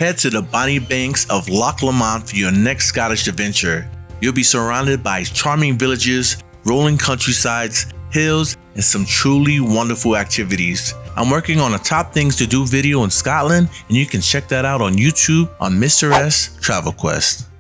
Head to the bonny banks of Loch Lomond for your next Scottish adventure. You'll be surrounded by charming villages, rolling countrysides, hills, and some truly wonderful activities. I'm working on a top things to do video in Scotland, and you can check that out on YouTube on Mr.S Travel Quest.